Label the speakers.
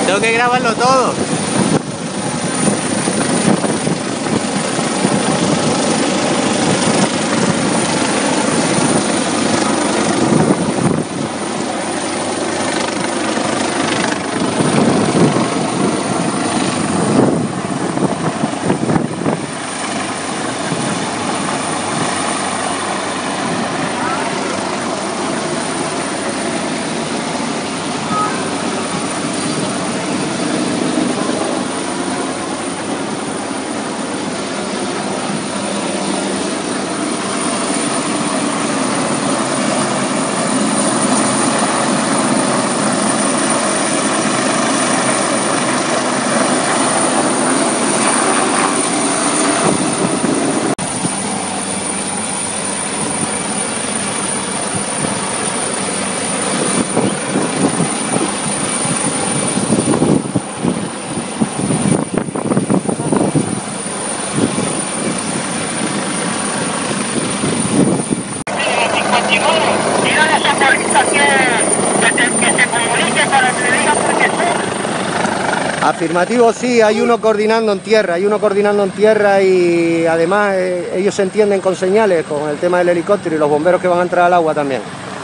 Speaker 1: Tengo que grabarlo todo. Afirmativo, sí, hay uno coordinando en tierra, y además ellos se entienden con señales, con el tema del helicóptero y los bomberos que van a entrar al agua también.